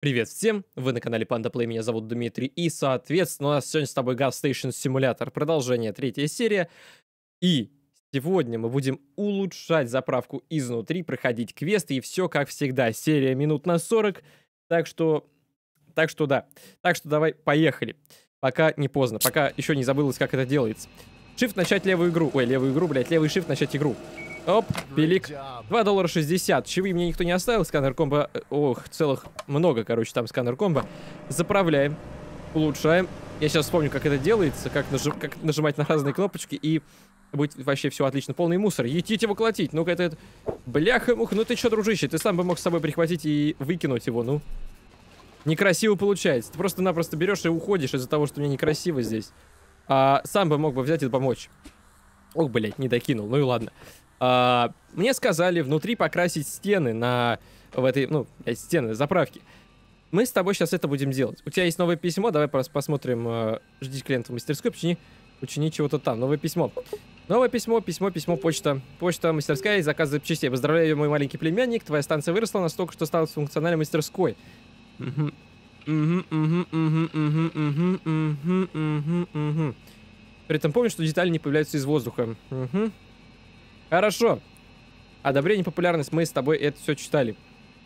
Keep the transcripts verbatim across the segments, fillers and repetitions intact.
Привет всем, вы на канале Panda Play, меня зовут Дмитрий, и, соответственно, у нас сегодня с тобой Gas Station Simulator, продолжение, третья серия, и сегодня мы будем улучшать заправку изнутри, проходить квесты, и все как всегда, серия минут на сорок, так что, так что да, так что давай, поехали, пока не поздно, пока еще не забылось, как это делается. Shift начать левую игру, ой, левую игру, блядь, левый shift начать игру. Оп, пилик. два доллара шестьдесят. Чаевые мне никто не оставил. Сканер комбо. Ох, целых много, короче, там сканер комбо. Заправляем. Улучшаем. Я сейчас вспомню, как это делается. Как, нажим, как нажимать на разные кнопочки. И будет вообще все отлично. Полный мусор. Етить его колотить. Ну-ка, это... Бляха-муха. Ну ты что, дружище? Ты сам бы мог с собой прихватить и выкинуть его, ну. Некрасиво получается. Ты просто-напросто берешь и уходишь из-за того, что мне некрасиво здесь. А сам бы мог бы взять и помочь. Ох, блядь, не докинул. Ну и ладно. Uh, мне сказали внутри покрасить стены на в этой, ну, стены заправки. Мы с тобой сейчас это будем делать. У тебя есть новое письмо, давай просто посмотрим. Uh, жди клиента в мастерской, почини, почини чего-то там. Новое письмо. Новое письмо, письмо, письмо, почта. Почта, мастерская, заказ запчастей. Поздравляю, мой маленький племянник. Твоя станция выросла настолько, что стала функциональной мастерской. Угу. Угу, угу, угу, угу, угу, угу, угу, угу. При этом помню, что детали не появляются из воздуха. Угу. Хорошо. Одобрение, популярность. Мы с тобой это все читали.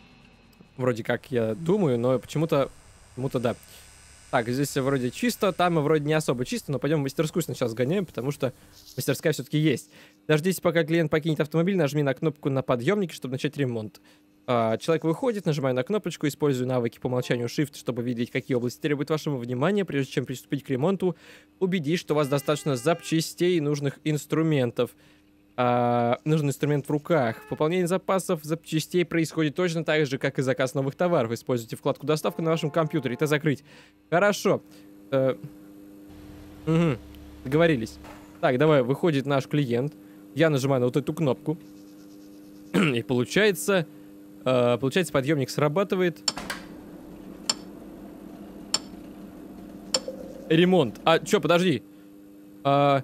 Вроде как, я думаю, но почему-то... Почему-то да. Так, здесь вроде чисто, там вроде не особо чисто, но пойдем в мастерскую сначала сгоняем, потому что мастерская все-таки есть. Дождитесь, пока клиент покинет автомобиль, нажми на кнопку на подъемнике, чтобы начать ремонт. А, человек выходит, нажимаю на кнопочку, использую навыки по умолчанию Shift, чтобы видеть, какие области требуют вашего внимания. Прежде чем приступить к ремонту, убедись, что у вас достаточно запчастей и нужных инструментов. А, нужен инструмент в руках. Пополнение запасов запчастей происходит точно так же, как и заказ новых товаров. Используйте вкладку «Доставка» на вашем компьютере. Это закрыть. Хорошо. Э, угу. Договорились. Так, давай, выходит наш клиент. Я нажимаю на вот эту кнопку. И получается... Э, получается, подъемник срабатывает. Ремонт. А, чё, подожди. А...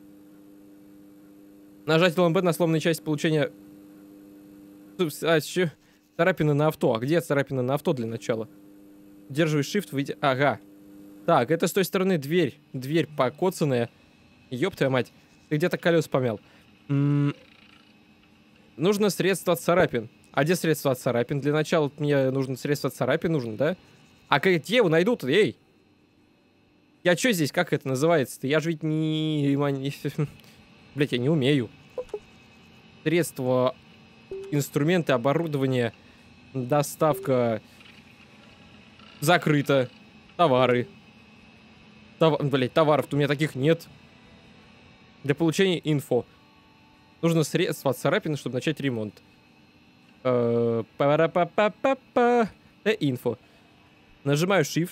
Нажать ЛМБ на сломанной части получения... А, еще... Царапины на авто. А где царапины на авто для начала? Удерживай Shift, выйти... Ага. Так, это с той стороны дверь. Дверь покоцанная. Ёб твою мать. Ты где-то колес помял. М -м нужно средство от царапин. А где средство от царапин? Для начала мне нужно средство от царапин, нужно, да? А где его найдут? Эй! Я чё здесь? Как это называется-то? Я же ведь не... Блять, я не умею. Средства, инструменты, оборудование, доставка, закрыто, товары. Тов... Блять, товаров-то у меня таких нет. Для получения инфо. Нужно средства от царапины, чтобы начать ремонт. Па-ра-па-па-па-па. Э, инфо. Нажимаю Shift.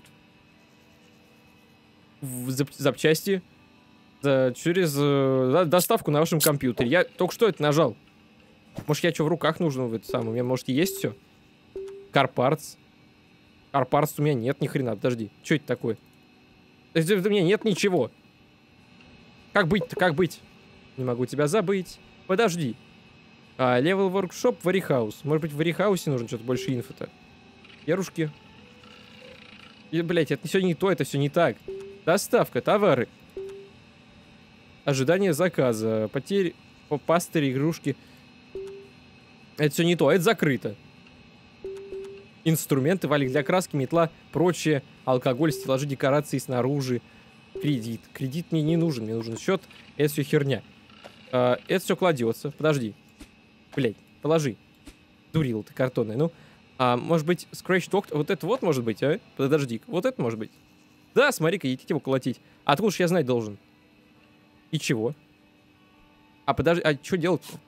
В зап запчасти. Да, через э, доставку на вашем компьютере. Я только что это нажал. Может, я что в руках нужно в это самое? У меня, может, есть все? Карпартс. Карпартс у меня нет ни хрена. Подожди. Что это такое? У меня нет ничего. Как быть-то? Как быть? Не могу тебя забыть. Подожди. А, Level Workshop, Warehouse. Может быть, в Warehouse нужно что-то больше инфо-то? Перушки. И, блять, это все не то, это все не так. Доставка, товары. Ожидание заказа. Потери... Пастыри, игрушки. Это все не то, это закрыто. Инструменты, валик для краски, метла, прочее. Алкоголь, стеллажи, декорации снаружи. Кредит. Кредит мне не нужен, мне нужен счет. Это все херня. А, это все кладется. Подожди. Блять, положи. Дурил ты картонный. Ну, а, может быть, Scratch Talk... Вот это вот может быть, а? Подожди. Вот это может быть. Да, смотри-ка, идите его колотить. Откуда ж я знать должен? И чего? А подожди, а что делать-то?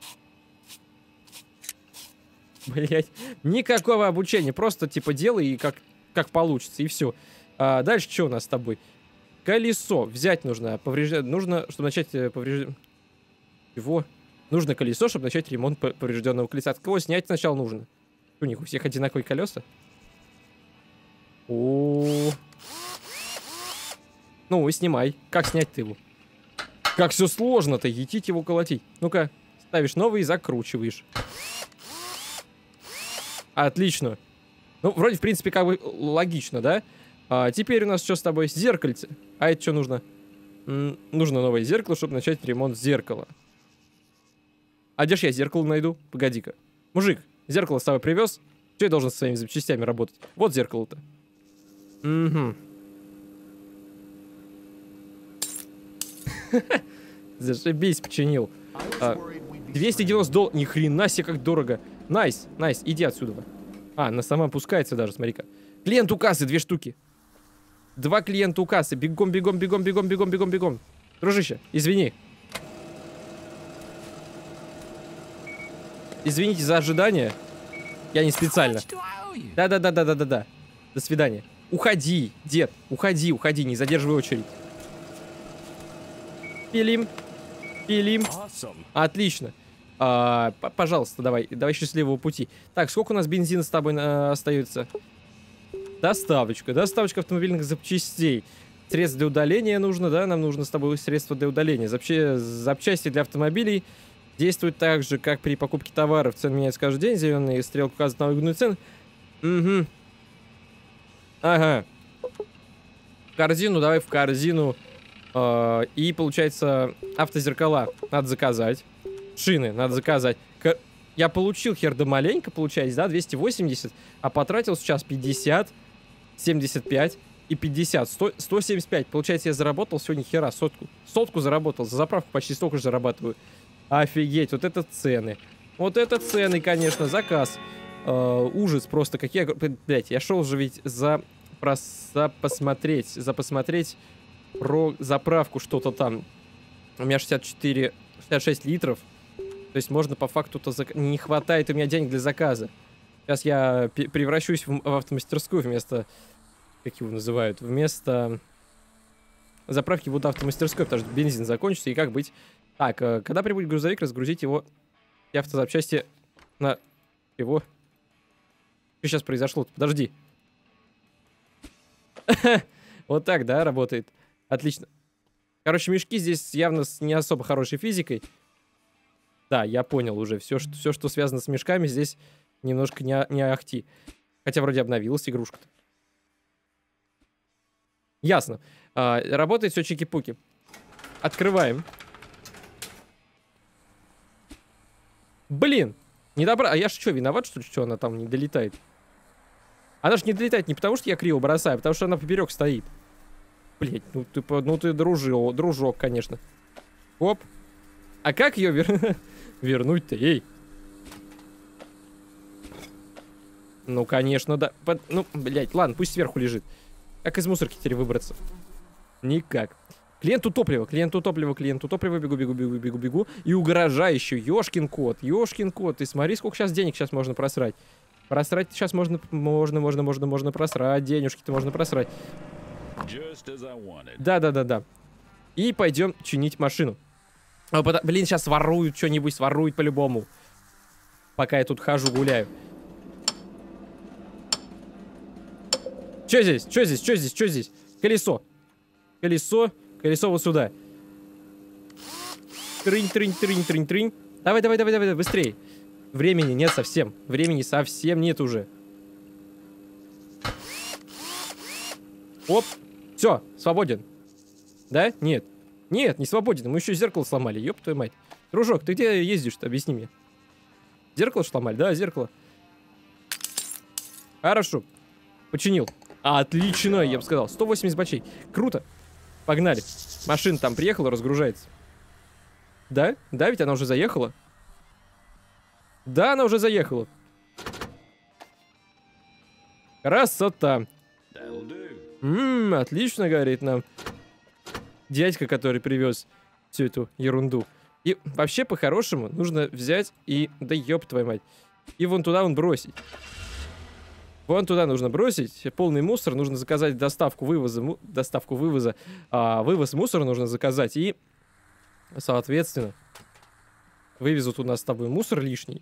Блять, никакого обучения. Просто типа делай и как, как получится, и все. А дальше что у нас с тобой? Колесо. Взять нужно. Повреждать. Нужно, чтобы начать повреждать. Чего? Нужно колесо, чтобы начать ремонт поврежденного колеса. От кого снять сначала нужно? У них у всех одинаковые колеса? О. Ну, и снимай. Как снять-то его? Как все сложно-то, етить его колотить. Ну-ка, ставишь новый и закручиваешь. Отлично. Ну, вроде, в принципе, как бы логично, да? А теперь у нас что с тобой? Зеркальце. А это что нужно? М, нужно новое зеркало, чтобы начать ремонт зеркала. А где ж я зеркало найду? Погоди-ка. Мужик, зеркало с тобой привез? Что я должен со своими запчастями работать? Вот зеркало-то. Угу. Зашибись, починил. А, двести девяносто долларов. Ни хрена себе, как дорого. Найс, найс, иди отсюда. А, она сама опускается даже, смотри-ка. Клиент у кассы, две штуки. Два клиента у кассы. Бегом, бегом, бегом, бегом, бегом, бегом, бегом. Дружище, извини. Извините за ожидание. Я не специально. Да-да-да-да-да-да-да. До свидания. Уходи, дед. Уходи, уходи, не задерживай очередь. Пилим. Пилим. Отлично. А, пожалуйста, давай. Давай счастливого пути. Так, сколько у нас бензина с тобой а, остается? Доставочка. Доставочка автомобильных запчастей. Средств для удаления нужно, да? Нам нужно с тобой средства для удаления. Запча... Запчасти для автомобилей действуют так же, как при покупке товаров. Цены меняются каждый день. Зеленые стрелки указывают на выгодную цену. Угу. Ага. В корзину, давай в корзину. Э, и, получается, автозеркала надо заказать. Шины надо заказать. К... Я получил хер да маленько, получается, да, двести восемьдесят. А потратил сейчас пятьдесят, семьдесят пять и пятьдесят. сто, сто семьдесят пять. Получается, я заработал сегодня хера сотку. Сотку заработал. За заправку почти столько же зарабатываю. Офигеть, вот это цены. Вот это цены, конечно, заказ. Э, ужас просто. Какие... Блять, я шел же ведь за... Про... за посмотреть. За посмотреть про заправку что-то там. У меня шестьдесят четыре... шестьдесят шесть литров. То есть можно по факту-то... Зак... Не хватает у меня денег для заказа. Сейчас я превращусь в, в автомастерскую вместо... Как его называют? Вместо... Заправки буду автомастерской, потому что бензин закончится. И как быть? Так, когда прибудет грузовик, разгрузить его и автозапчасти на его. Что сейчас произошло? Подожди. Вот так, да, работает. Отлично. Короче, мешки здесь явно с не особо хорошей физикой. Да, я понял уже. Все, что, все, что связано с мешками, здесь немножко не, не ахти. Хотя вроде обновилась игрушка-то. Ясно. А, работает все чики-пуки. Открываем. Блин, не добра. А я ж что, виноват, что ли, что она там не долетает? Она ж не долетает не потому, что я криво бросаю, а потому что она поперек стоит. Блять, ну ты, ну ты дружил, дружок, конечно. Оп. А как ее вер... вернуть-то, ей? Ну, конечно, да. Под... Ну, блять, ладно, пусть сверху лежит. Как из мусорки теперь выбраться? Никак. Клиенту топлива, клиенту топлива, клиенту топлива, бегу, бегу, бегу, бегу, бегу. И угрожающий, ёшкин кот, ёшкин кот. Ты смотри, сколько сейчас денег сейчас можно просрать. Просрать сейчас можно, можно, можно, можно, можно просрать. Денежки-то можно просрать. Да-да-да-да. И пойдем чинить машину. О, блин, сейчас воруют что-нибудь, своруют по-любому. Пока я тут хожу, гуляю. Что здесь? Что здесь? Что здесь? Что здесь? Колесо. Колесо. Колесо вот сюда. Трынь, трынь, трынь, трынь, трынь. Давай, давай, давай, давай, быстрее. Времени нет совсем. Времени совсем нет уже. Оп. Все, свободен. Да? Нет. Нет, не свободен. Мы еще зеркало сломали. Ёб твою мать. Дружок, ты где ездишь-то? Объясни мне. Зеркало сломали? Да, зеркало. Хорошо. Починил. Отлично, я бы сказал. сто восемьдесят бачей. Круто. Погнали. Машина там приехала, разгружается. Да? Да, ведь она уже заехала. Да, она уже заехала. Красота. Ммм, отлично, говорит нам дядька, который привез всю эту ерунду. И вообще, по-хорошему, нужно взять и... Да ёб твою мать. И вон туда вон бросить. Вон туда нужно бросить. Полный мусор. Нужно заказать доставку вывоза. Му... Доставку вывоза. А, вывоз мусора нужно заказать. И, соответственно, вывезут у нас с тобой мусор лишний.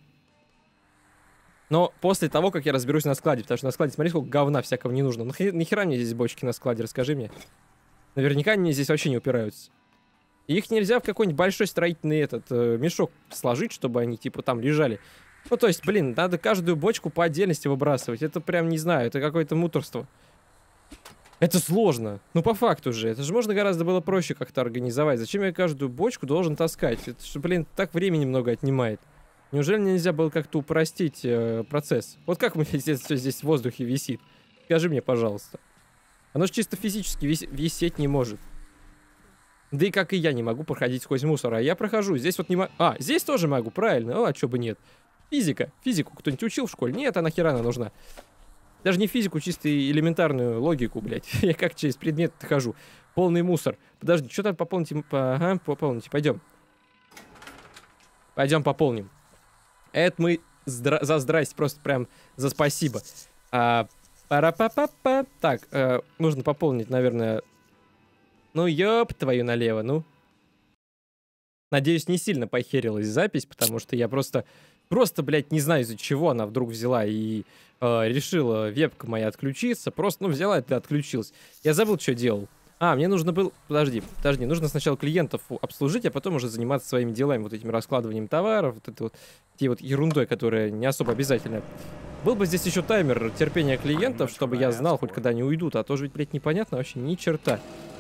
Но после того, как я разберусь на складе. Потому что на складе, смотри, сколько говна всякого не нужно. Ну, нахера мне здесь бочки на складе? Расскажи мне. Наверняка они здесь вообще не упираются. И их нельзя в какой-нибудь большой строительный этот э, мешок сложить, чтобы они, типа, там лежали. Ну, то есть, блин, надо каждую бочку по отдельности выбрасывать. Это прям, не знаю, это какое-то муторство. Это сложно. Ну, по факту же. Это же можно гораздо было проще как-то организовать. Зачем я каждую бочку должен таскать? Это же, блин, так времени много отнимает. Неужели нельзя было как-то упростить э, процесс? Вот как у меня здесь все здесь в воздухе висит? Скажи мне, пожалуйста. Оно же чисто физически вис висеть не может. Да и как и я не могу проходить сквозь мусор. А я прохожу. Здесь вот не могу... А, здесь тоже могу, правильно. О, а чё бы нет. Физика. Физику кто-нибудь учил в школе? Нет, а нахера она нужна? Даже не физику, чисто элементарную логику, блядь. Я как через предмет хожу. Полный мусор. Подожди, что там пополните? По... Ага, пополните. Пойдем. Пойдем пополним. Это мы здра... за здрасте, просто прям за спасибо. А... Пара-па-па-па. Так, э, нужно пополнить, наверное... Ну, ёб твою налево, ну. Надеюсь, не сильно похерилась запись, потому что я просто... Просто, блядь, не знаю, из-за чего она вдруг взяла и э, решила вебка моя отключиться. Просто, ну, взяла и отключилась. Я забыл, что делал. А, мне нужно было... Подожди, подожди. Нужно сначала клиентов обслужить, а потом уже заниматься своими делами. Вот этим раскладыванием товаров, вот этой вот, этой вот ерундой, которая не особо обязательная. Был бы здесь еще таймер терпения клиентов, чтобы я знал, хоть когда они уйдут. А то же ведь, блядь, непонятно вообще ни черта.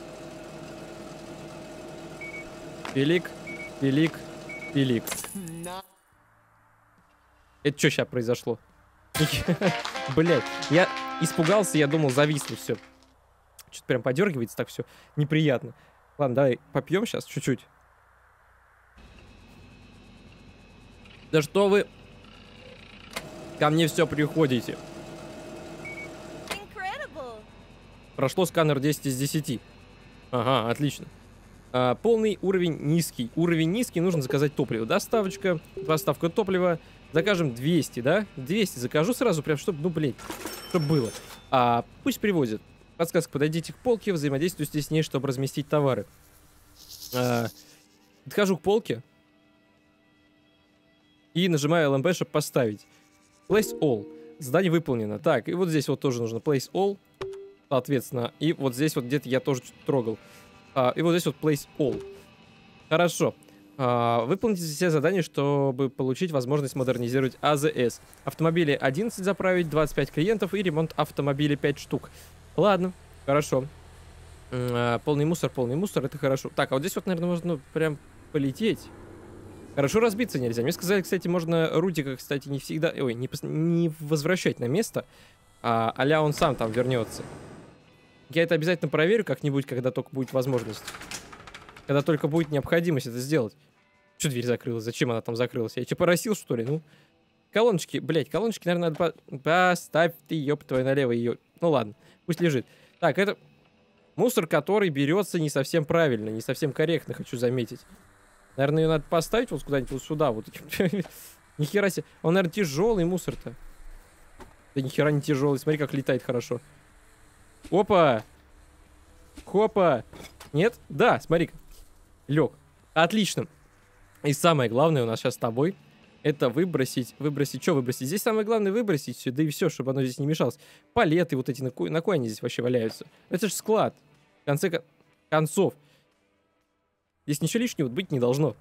Пилик, пилик, пилик. Это что сейчас произошло? Блять, я испугался, я думал, зависло все. Что-то прям подергивается, так все неприятно. Ладно, давай попьем сейчас чуть-чуть. Да что вы ко мне все приходите? Прошло сканер десять из десяти. Ага, отлично. А, полный уровень низкий. Уровень низкий, нужно заказать топливо. Доставочка, доставка топлива. Закажем двести, да? двести закажу сразу, прям, чтобы, ну, блин, чтобы было. А, пусть привозят. Подсказка, подойдите к полке, взаимодействуйте с ней, чтобы разместить товары. А, подхожу к полке. И нажимаю эл эм бэ, чтобы поставить. Place all. Задание выполнено. Так, и вот здесь вот тоже нужно place all. Соответственно, и вот здесь вот где-то я тоже трогал. А, и вот здесь вот place all. Хорошо. А, выполните все задания, чтобы получить возможность модернизировать а зэ эс. Автомобили одиннадцать заправить, двадцать пять клиентов и ремонт автомобилей пять штук. Ладно, хорошо. А, полный мусор, полный мусор, это хорошо. Так, а вот здесь вот, наверное, можно прям полететь. Хорошо, разбиться нельзя. Мне сказали, кстати, можно Рудика, кстати, не всегда... Ой, не, пос... не возвращать на место, а а-ля он сам там вернется. Я это обязательно проверю как-нибудь, когда только будет возможность. Когда только будет необходимость это сделать. Что дверь закрылась? Зачем она там закрылась? Я тебя поросил, что ли? Ну, колоночки, блядь, колоночки, наверное, надо... По... Поставь ты, ёб твою, налево ее. Ну ладно, пусть лежит. Так, это мусор, который берется не совсем правильно, не совсем корректно, хочу заметить. Наверное, ее надо поставить вот куда-нибудь вот сюда. Вот. Нихера себе. Он, наверное, тяжелый мусор-то. Да нихера не тяжелый. Смотри, как летает хорошо. Опа! Хопа! Нет? Да, смотри-ка. Лег. Отлично. И самое главное у нас сейчас с тобой это выбросить. Выбросить. Что выбросить? Здесь самое главное выбросить сюда и все, чтобы оно здесь не мешалось. Палеты вот эти, на кой, на кой они здесь вообще валяются? Это же склад. В конце концов. Здесь ничего лишнего быть не должно.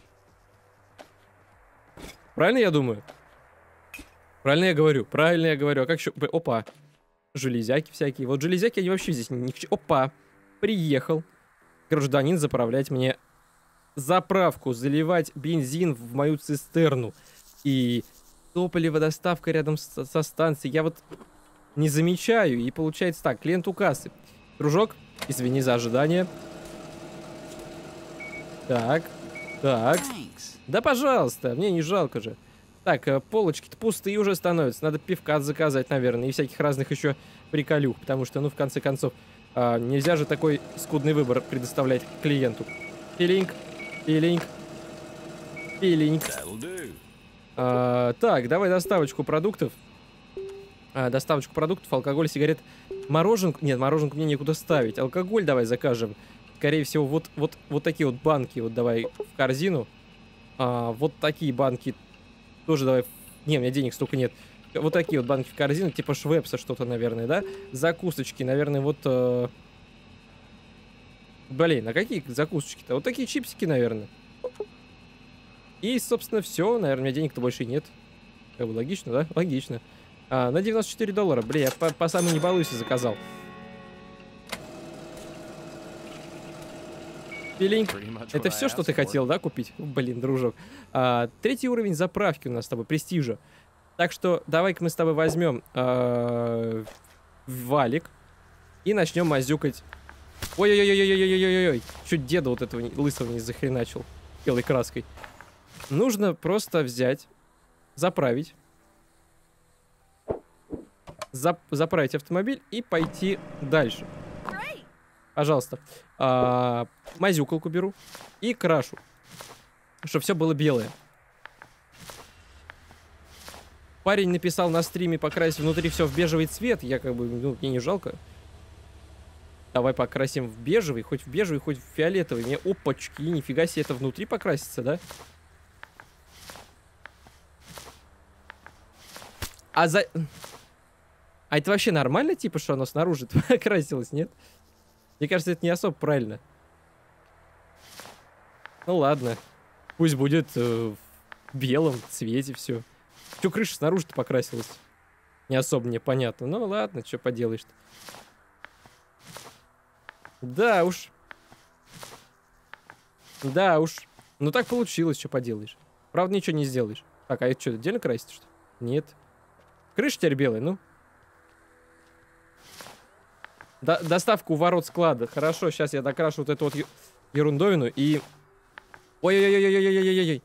Правильно я думаю? Правильно я говорю? Правильно я говорю. А как еще? Опа. Железяки всякие. Вот железяки, они вообще здесь ни к чему. Опа. Приехал гражданин заправлять мне заправку. Заливать бензин в мою цистерну. И топливо, доставка рядом со, со станцией. Я вот не замечаю. И получается так. Клиент у кассы. Дружок, извини за ожидание. Так, так. Да, пожалуйста, мне не жалко же. Так, полочки-то пустые уже становятся. Надо пивка заказать, наверное, и всяких разных еще приколюх. Потому что, ну, в конце концов, а, нельзя же такой скудный выбор предоставлять клиенту. Пилинг, пилинг, пилинг. А, так, давай доставочку продуктов. А, доставочку продуктов, алкоголь, сигарет, мороженку. Нет, мороженку мне некуда ставить. Алкоголь давай закажем. Скорее всего, вот, вот, вот такие вот банки, вот давай в корзину. А, вот такие банки тоже давай. Не, у меня денег столько нет. Вот такие вот банки в корзину, типа Швепса что-то, наверное, да? Закусочки, наверное, вот... Э... Блин, а какие закусочки-то? Вот такие чипсики, наверное. И, собственно, все. Наверное, у меня денег-то больше нет. Как бы логично, да? Логично. А, на девяносто четыре доллара. Блин, я по, по самой не балуйся заказал. Пилинг. Это все, что ты хотел, да, купить? Блин, дружок. А, третий уровень заправки у нас с тобой, престижа. Так что давай-ка мы с тобой возьмем а, валик и начнем мазюкать. Ой-ой-ой-ой-ой-ой-ой-ой. Чуть деда вот этого лысого не захреначил белой краской. Нужно просто взять, заправить. Зап заправить автомобиль и пойти дальше. Пожалуйста. А, мазюкалку беру и крашу, чтобы все было белое. Парень написал на стриме покрасить внутри все в бежевый цвет. Я как бы, ну, мне не жалко. Давай покрасим в бежевый, хоть в бежевый, хоть в фиолетовый. Мне, опачки, нифига себе, это внутри покрасится, да? А за... А это вообще нормально, типа, что оно снаружи покрасилось, нет? Мне кажется, это не особо правильно. Ну ладно. Пусть будет э, в белом цвете все. Че крыша снаружи-то покрасилась? Не особо мне понятно. Ну ладно, что поделаешь-то. Да уж. Да уж. Ну так получилось, что поделаешь. Правда, ничего не сделаешь. Так, а это что, отдельно красить, что ли? Нет. Крыша теперь белая, ну. До доставка у ворот склада. Хорошо, сейчас я докрашу вот эту вот ерундовину и... Ой-ой-ой-ой-ой-ой-ой-ой-ой.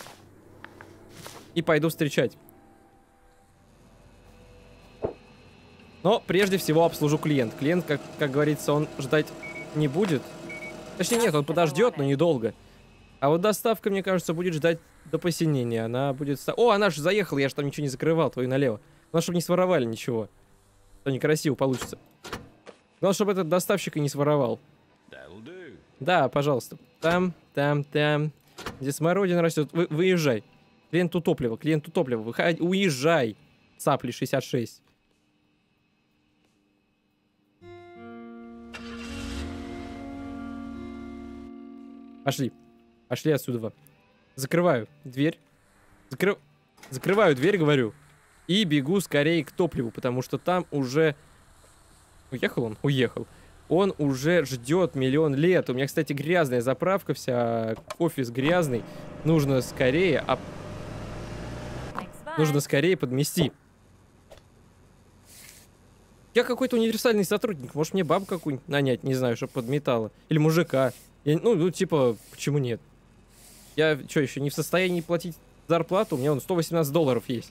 И пойду встречать. Но прежде всего обслужу клиент. Клиент, как, как говорится, он ждать не будет. Точнее, нет, он подождет, но недолго. А вот доставка, мне кажется, будет ждать до посинения. Она будет... О, она же заехала, я же там ничего не закрывал, твою налево. Главное, чтобы не своровали ничего. То некрасиво получится. Главное, чтобы этот доставщик и не своровал. Да, пожалуйста. Там, там, там. Где смородина растет. Вы, выезжай. Клиенту топливо, клиенту топливо. Выходи, уезжай. Цапли шестьдесят шесть. Пошли. Пошли отсюда. Закрываю дверь. Закры... Закрываю дверь, говорю. И бегу скорее к топливу, потому что там уже... Уехал он? Уехал. Он уже ждет миллион лет. У меня, кстати, грязная заправка вся. Офис грязный. Нужно скорее... Оп... Нужно скорее подмести. Я какой-то универсальный сотрудник. Может, мне бабу какую-нибудь нанять, не знаю, чтобы подметала. Или мужика. Я, ну, ну, типа, почему нет? Я что, еще не в состоянии платить зарплату? У меня вон сто восемнадцать долларов есть.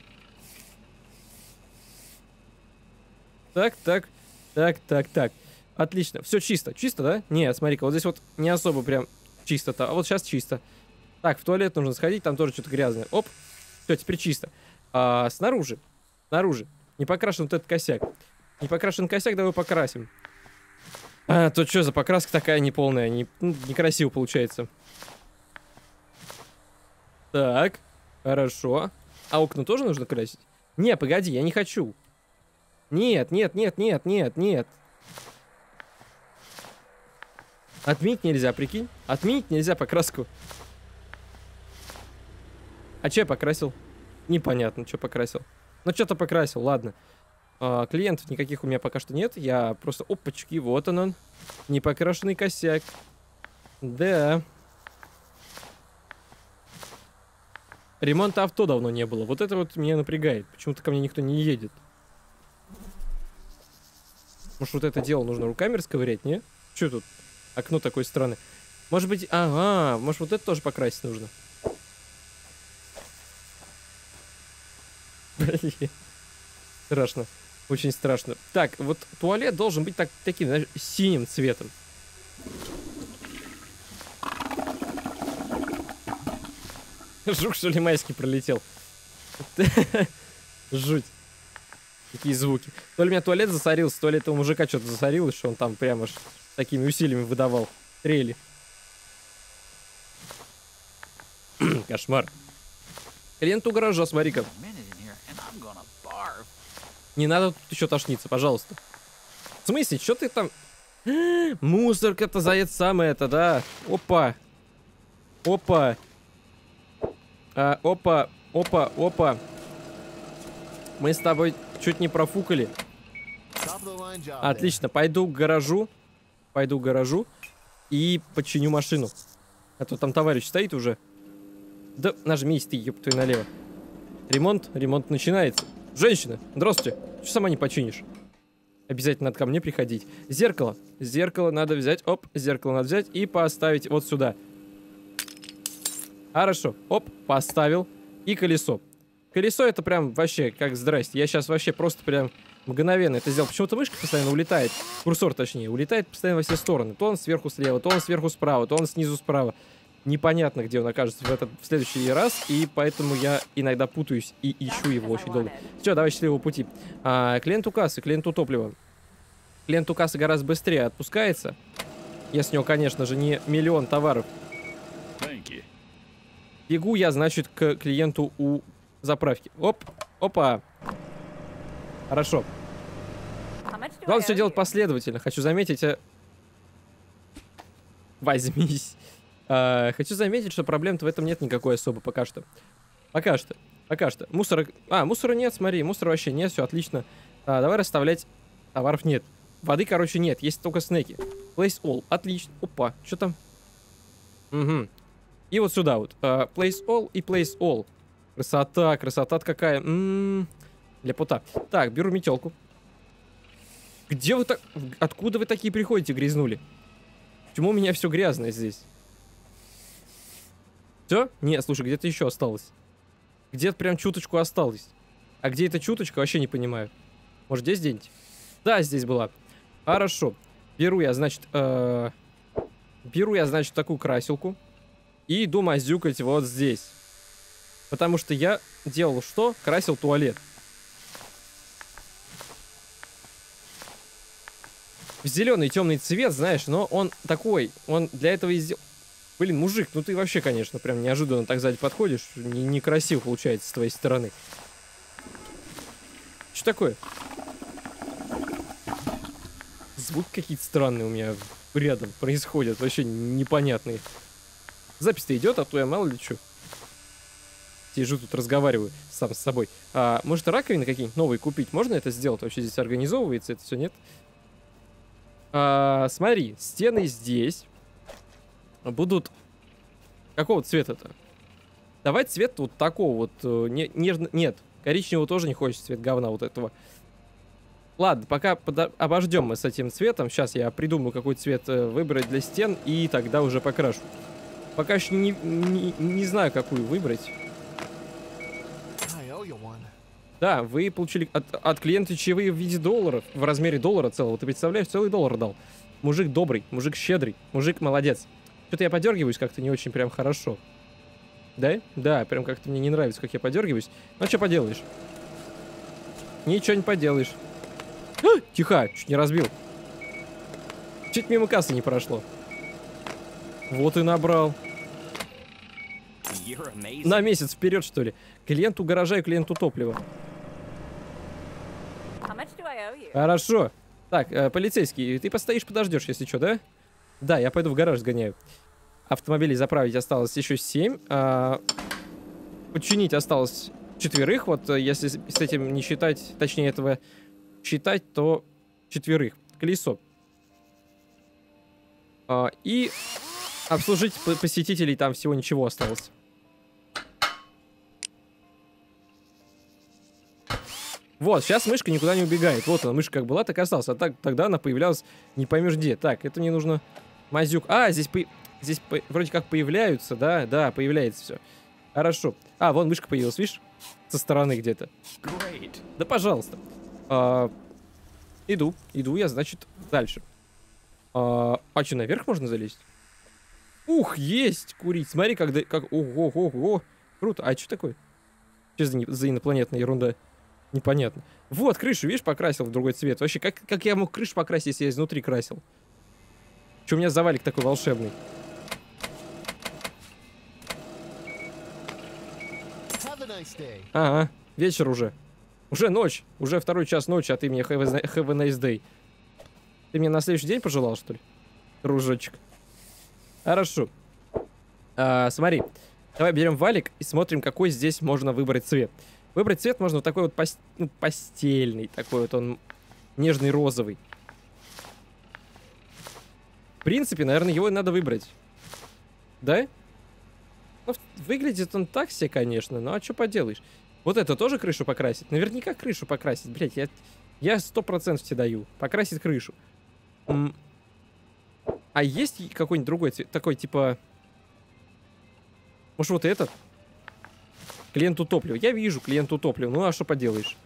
Так, так, так, так, так. Отлично. Все чисто. Чисто, да? Нет, смотри-ка, вот здесь вот не особо прям чисто-то. А вот сейчас чисто. Так, в туалет нужно сходить, там тоже что-то грязное. Оп. Все, теперь чисто. А, снаружи. Снаружи. Не покрашен вот этот косяк. Не покрашен косяк, давай покрасим. А, то что за покраска такая неполная? Не, ну, некрасиво получается. Так. Хорошо. А окна тоже нужно красить? Не, погоди, я не хочу. Нет, нет, нет, нет, нет, нет. Отменить нельзя, прикинь. Отменить нельзя покраску. А что я покрасил? Непонятно, что покрасил. Ну, что-то покрасил, ладно. А, клиентов никаких у меня пока что нет. Я просто... Опачки, вот он он. Непокрашенный косяк. Да. Ремонта авто давно не было. Вот это вот меня напрягает. Почему-то ко мне никто не едет. Может, вот это дело нужно руками расковырять, не? Что тут? Окно такой стороны. Может быть... Ага, может, вот это тоже покрасить нужно. Блин. Страшно. Очень страшно. Так, вот туалет должен быть так, таким, знаешь, синим цветом. Жук, что ли, майский пролетел? Жуть. Какие звуки. То ли у меня туалет засорился, то ли этого мужика что-то засорилось, что он там прямо аж такими усилиями выдавал. Трели. Кошмар. Клиент у гаража, смотри-ка. Не надо тут еще тошниться, пожалуйста. В смысле, что ты там... Мусорка-то за это самое это, да. Опа. Опа. А, опа. Опа, опа. Мы с тобой чуть не профукали. Отлично, пойду к гаражу. Пойду к гаражу и починю машину. А то там товарищ стоит уже. Да нажмись ты, ёб твою, налево. Ремонт, ремонт начинается. Женщина, здравствуйте. Что сама не починишь? Обязательно надо ко мне приходить. Зеркало. Зеркало надо взять. Оп, зеркало надо взять и поставить вот сюда. Хорошо. Оп, поставил. И колесо. Колесо это прям вообще как здрасте. Я сейчас вообще просто прям мгновенно это сделал. Почему-то мышка постоянно улетает. Курсор точнее. Улетает постоянно во все стороны. То он сверху слева, то он сверху справа, то он снизу справа. Непонятно, где он окажется в этот в следующий раз, и поэтому я иногда путаюсь и ищу его очень долго. Все, давай счастливого пути. А, клиенту кассы, клиенту топлива. Клиенту кассы гораздо быстрее отпускается. Если у него, конечно же, не миллион товаров. Бегу я, значит, к клиенту у заправки. Оп, опа. Хорошо. Главное все делать последовательно. Хочу заметить... А... Возьмись. Uh, хочу заметить, что проблем-то в этом нет никакой особо пока что. Пока что. Пока что. Мусора... А, мусора нет, смотри. Мусора вообще нет, все отлично. Uh, давай расставлять. Товаров нет. Воды, короче, нет. Есть только снеки. Place all. Отлично. Опа. Что там? Угу. И вот сюда вот. Uh, place all и place all. Красота. Красота какая. М-м-м. Лепота. Так, беру метелку. Где вы так... Откуда вы такие приходите, грязнули? Почему у меня все грязное здесь? Все? Нет, слушай, где-то еще осталось. Где-то прям чуточку осталось. А где эта чуточка, вообще не понимаю. Может, здесь где-нибудь? Да, здесь была. Хорошо. Беру я, значит, э -э беру я, значит, такую красилку. И иду мазюкать вот здесь. Потому что я делал что? Красил туалет. В зеленый темный цвет, знаешь, но он такой. Он для этого и сделал. Блин, мужик, ну ты вообще, конечно, прям неожиданно так сзади подходишь. Не, некрасиво получается с твоей стороны. Что такое? Звуки какие-то странные у меня рядом происходят. Вообще непонятные. Запись-то идет, а то я мало ли что. Сижу тут, разговариваю сам с собой. А, может, раковины какие-нибудь новые купить? Можно это сделать? Вообще здесь организовывается это все, нет? А, смотри, стены здесь будут... Какого цвета-то? Давай цвет вот такого вот. Не, нежно... Нет, коричневого тоже не хочется, цвет говна вот этого. Ладно, пока подо... обождем мы с этим цветом. Сейчас я придумаю, какой цвет выбрать для стен, и тогда уже покрашу. Пока еще не, не, не знаю, какую выбрать. Да, вы получили от, от клиента чаевые в виде долларов, в размере доллара целого. Ты представляешь, целый доллар дал. Мужик добрый, мужик щедрый, мужик молодец. Что-то я подергиваюсь как-то не очень прям хорошо. Да? Да, прям как-то мне не нравится, как я подергиваюсь. Ну, что поделаешь? Ничего не поделаешь. А, тихо, чуть не разбил. Чуть мимо кассы не прошло. Вот и набрал. На месяц вперед, что ли? Клиенту гаража и клиенту топлива. Хорошо. Так, э, полицейский, ты постоишь, подождешь, если что, да? Да, я пойду в гараж сгоняю. Автомобилей заправить осталось еще семь. А, починить осталось четверых. Вот если с этим не считать, точнее этого считать, то четверых. Колесо. А, и обслужить посетителей там всего ничего осталось. Вот, сейчас мышка никуда не убегает. Вот она, мышка как была, так и осталась. А так, тогда она появлялась не поймешь где. Так, это мне нужно мазюк. А, здесь, по... здесь по... вроде как появляются, да? Да, появляется все. Хорошо. А, вон мышка появилась, видишь? Со стороны где-то. Да, пожалуйста. А... Иду, иду я, значит, дальше. А, а что, наверх можно залезть? Ух, есть курить. Смотри, как... как... Ого, ого, ого. Круто. А что такое? Что за, за инопланетная ерунда? Непонятно. Вот, крышу, видишь, покрасил в другой цвет. Вообще, как, как я мог крышу покрасить, если я изнутри красил? Что у меня завалик такой волшебный? Ага, вечер уже. Уже ночь. Уже второй час ночи, а ты мне have a, have a nice day. Ты мне на следующий день пожелал, что ли? Дружочек. Хорошо. А, смотри. Давай берем валик и смотрим, какой здесь можно выбрать цвет. Выбрать цвет можно вот такой вот пос... ну, постельный, такой вот он нежный розовый. В принципе, наверное, его и надо выбрать. Да? Ну, выглядит он так себе, конечно, ну а что поделаешь? Вот это тоже крышу покрасить? Наверняка крышу покрасить. Блять, я... Я сто процентов тебе даю. Покрасить крышу. М а есть какой-нибудь другой цвет? Такой, типа... Может, вот этот? Клиенту топлива. Я вижу клиенту топлива. Ну, а что поделаешь?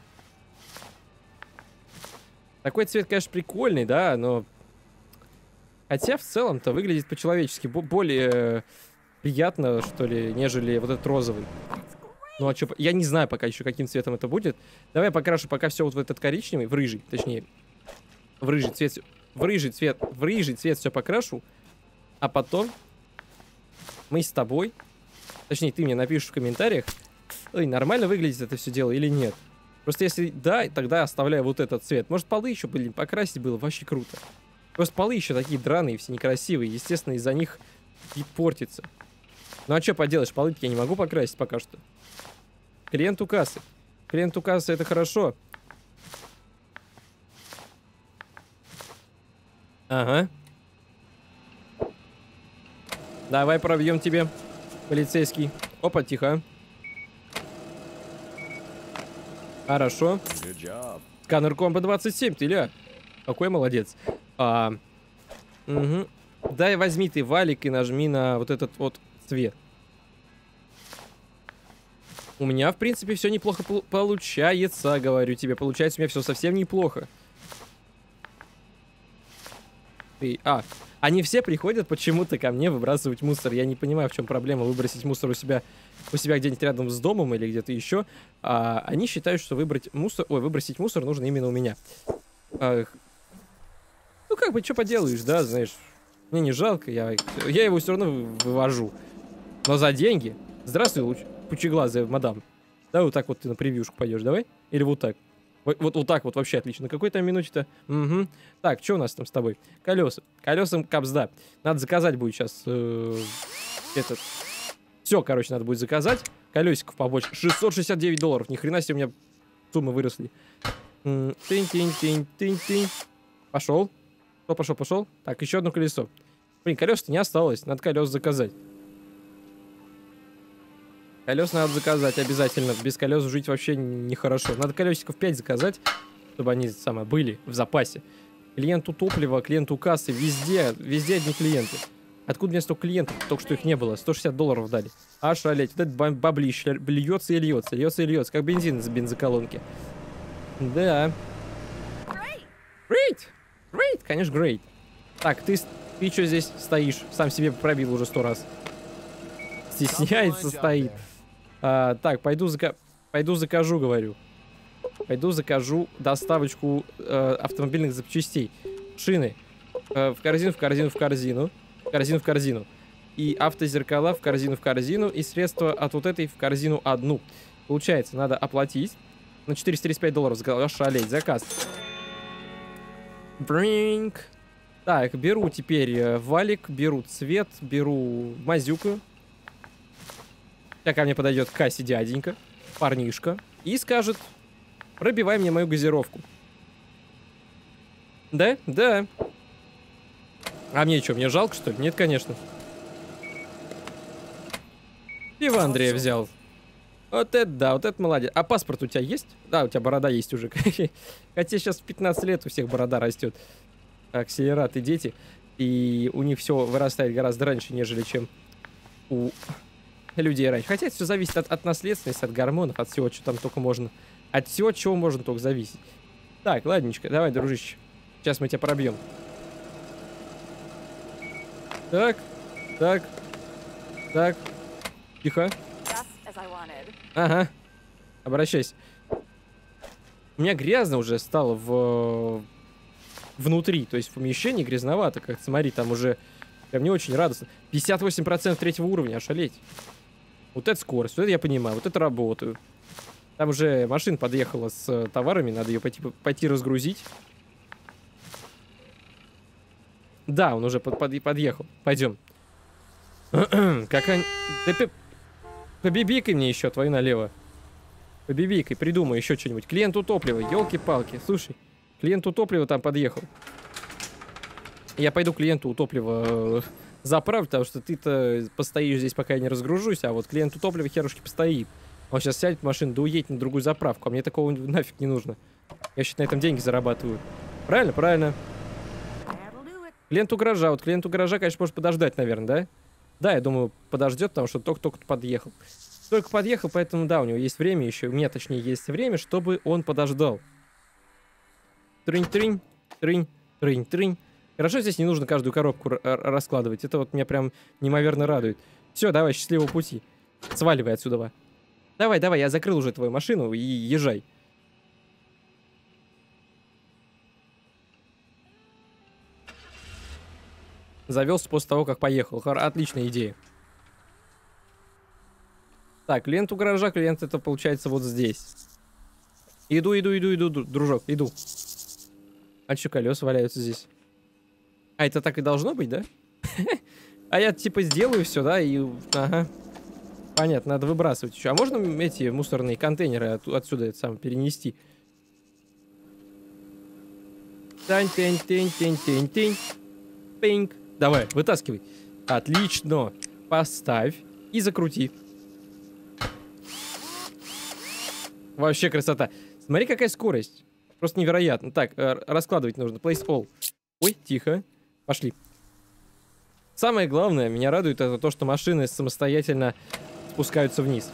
Такой цвет, конечно, прикольный, да, но... Хотя, в целом-то, выглядит по-человечески. Более приятно, что ли, нежели вот этот розовый. Ну, а что... Я не знаю пока еще, каким цветом это будет. Давай я покрашу пока все вот в этот коричневый, в рыжий, точнее. В рыжий цвет... В рыжий цвет... В рыжий цвет все покрашу. А потом... Мы с тобой... Точнее, ты мне напишешь в комментариях, ой, нормально выглядит это все дело или нет. Просто если да, тогда оставляю вот этот цвет. Может, полы еще, блин, покрасить было вообще круто. Просто полы еще такие драные, все некрасивые. Естественно, из-за них и портится. Ну а что поделаешь, полы я не могу покрасить пока что. Клиент у кассы. Клиент у кассы это хорошо. Ага. Давай пробьем тебе. Полицейский. Опа, тихо. Хорошо. Сканер комбо двадцать семь, ты ля. Какой молодец. А, угу. Дай возьми ты валик и нажми на вот этот вот цвет. У меня, в принципе, все неплохо получается, говорю тебе. Получается у меня все совсем неплохо. Ты... А, они все приходят почему-то ко мне выбрасывать мусор. Я не понимаю, в чем проблема выбросить мусор у себя, у себя где-нибудь рядом с домом или где-то еще. А, они считают, что выбрать мусор, ой, выбросить мусор нужно именно у меня. А, ну, как бы, что поделаешь, да, знаешь. Мне не жалко, я, я его все равно вывожу. Но за деньги. Здравствуй, пучеглазая мадам. Да, вот так вот ты на превьюшку пойдешь, давай? Или вот так? Вот, вот, вот так вот вообще отлично. На какой там минуте-то? Угу. Так, что у нас там с тобой? Колеса. Колесам капсда. Надо заказать будет сейчас э, этот. Все, короче, надо будет заказать. Колесиков побольше. шестьсот шестьдесят девять долларов. Ни хрена себе у меня суммы выросли. Тынь-тынь-тынь-тынь-тынь. Пошел. Кто пошел, пошел? Так, еще одно колесо. Блин, колес-то не осталось. Надо колес заказать. Колес надо заказать обязательно. Без колес жить вообще нехорошо. Надо колесиков пять заказать, чтобы они самое, были в запасе. Клиенту топлива, клиенту кассы. Везде, везде одни клиенты. Откуда мне столько клиентов? Только что их не было. сто шестьдесят долларов дали. А шалеть. Вот этот баблищ льется и льется. Льется и льется. Как бензин из бензоколонки. Да. Great. Great. Конечно, great. Так, ты, ты что здесь стоишь? Сам себе пробил уже сто раз. Стесняется, стоит. А, так, пойду, зака... пойду закажу, говорю. Пойду закажу доставочку э, автомобильных запчастей. Шины. Э, в корзину, в корзину, в корзину. В корзину, в корзину. И автозеркала в корзину, в корзину. И средства от вот этой в корзину одну. Получается, надо оплатить. На четыреста тридцать пять долларов. Шалеть. Заказ. Бринг. Так, беру теперь э, валик, беру цвет, беру мазюку. Так ко мне подойдет к кассе дяденька, парнишка, и скажет: пробивай мне мою газировку. Да? Да. А мне что, мне жалко, что ли? Нет, конечно. Пиво Андрея взял. Вот это да, вот это молодец. А паспорт у тебя есть? Да, у тебя борода есть уже. Хотя сейчас в пятнадцать лет у всех борода растет. Акселераты дети. И у них все вырастает гораздо раньше, нежели чем у людей раньше. Хотя это все зависит от, от наследственности, от гормонов, от всего, что там только можно. От всего, чего можно только зависеть. Так, ладненько, давай, дружище. Сейчас мы тебя пробьем. Так, так, так. Тихо. Ага. Обращайся. У меня грязно уже стало в... внутри. То есть в помещении грязновато. Как смотри, там уже прям не очень радостно. пятьдесят восемь процентов третьего уровня, ошалеть. Вот это скорость, вот это я понимаю, вот это работаю. Там уже машина подъехала с товарами, надо ее пойти, пойти разгрузить. Да, он уже под, под, подъехал. Пойдем. Как они... Да побибикай мне еще, твою налево. Побибикай, придумай еще что-нибудь. Клиенту топлива, елки-палки. Слушай, клиенту топлива там подъехал. Я пойду клиенту топлива заправлю, потому что ты-то постоишь здесь, пока я не разгружусь, а вот клиенту топлива херушки постоит. Он сейчас сядет в машину, да уедет на другую заправку, а мне такого нафиг не нужно. Я сейчас на этом деньги зарабатываю. Правильно? Правильно. Клиенту гаража. Вот клиенту гаража, конечно, может подождать, наверное, да? Да, я думаю, подождет, потому что только-только подъехал. Только подъехал, поэтому, да, у него есть время еще. У меня, точнее, есть время, чтобы он подождал. Трынь-трынь, трынь, трынь-трынь. Хорошо, здесь не нужно каждую коробку раскладывать. Это вот меня прям неимоверно радует. Все, давай, счастливого пути. Сваливай отсюда. Давай, давай, я закрыл уже твою машину и езжай. Завелся после того, как поехал. Отличная идея. Так, клиент у гаража, клиент это получается вот здесь. Иду, иду, иду, иду, дружок, иду. А че, колеса валяются здесь? А это так и должно быть, да? А я типа сделаю все, да, и... Ага. Понятно, надо выбрасывать еще. А можно эти мусорные контейнеры от, отсюда это сам перенести? Тань, тень, тень, тень, тень, тень. Пинг. Давай, вытаскивай. Отлично. Поставь и закрути. Вообще красота. Смотри, какая скорость. Просто невероятно. Так, раскладывать нужно. Place all. Ой, тихо. Пошли. Самое главное, меня радует, это то, что машины самостоятельно спускаются вниз.